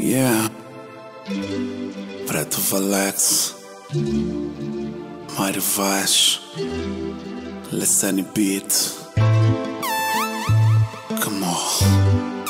Yeah, Preto Valex, Mário Vaz, Lessani Beat. Come on.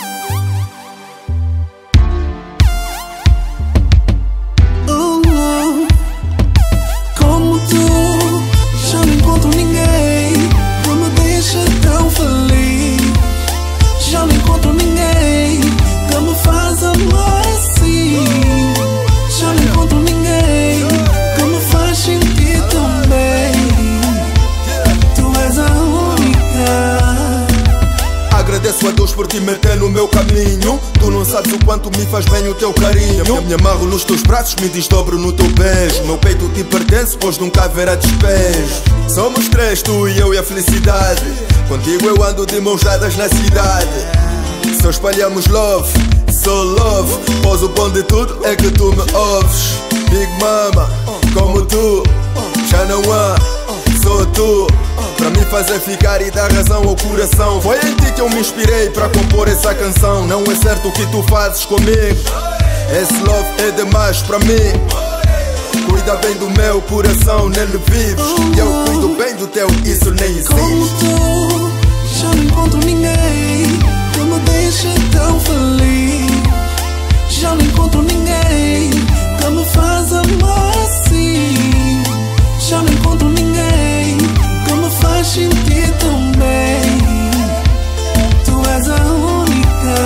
Agradeço a Deus por te meter no meu caminho. Tu não sabes o quanto me faz bem o teu carinho. Me amarro nos teus braços, me desdobro no teu beijo. Meu peito te pertence, pois nunca haverá despejo. Somos três, tu e eu e a felicidade. Contigo eu ando de mãos dadas na cidade. Só espalhamos love, sou love. Pois o bom de tudo é que tu me ouves. Big Mama, como tu, já não há, sou tu. Pra me fazer ficar e dar razão ao coração. Foi em ti que eu me inspirei pra compor essa canção. Não é certo o que tu fazes comigo. Esse love é demais pra mim. Cuida bem do meu coração, nele vives. E eu cuido bem do teu, isso nem existe. Como tu, já não encontro ninguém que me deixe tão feliz. Já não encontro ninguém que me faz amar assim. Já não encontro ninguém que me faz sentir tão bem. Tu és a única.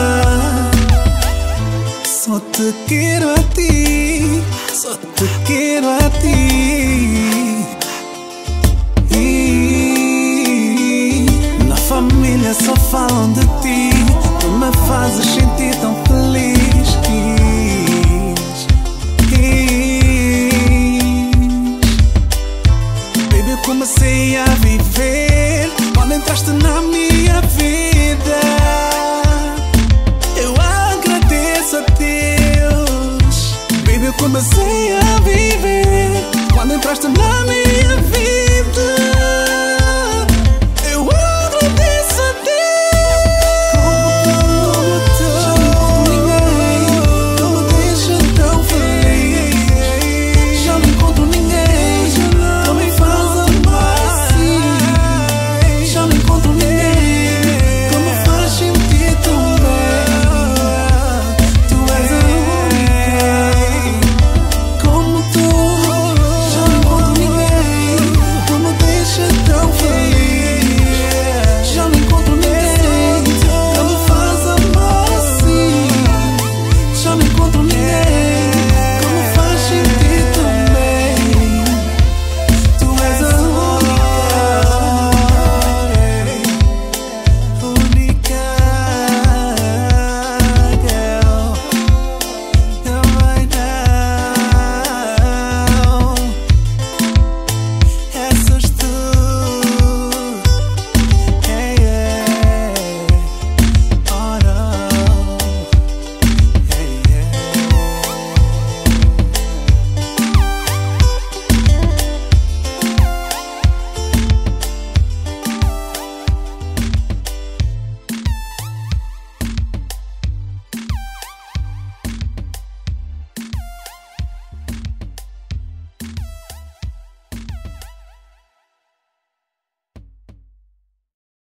Só te quero a ti, só te quero a ti. E na família só falam de ti. Tu me fazes sentir tão feliz. Baby, eu comecei a viver quando entraste na minha vida. Eu agradeço a Deus. Baby, eu comecei a viver quando entraste na minha vida.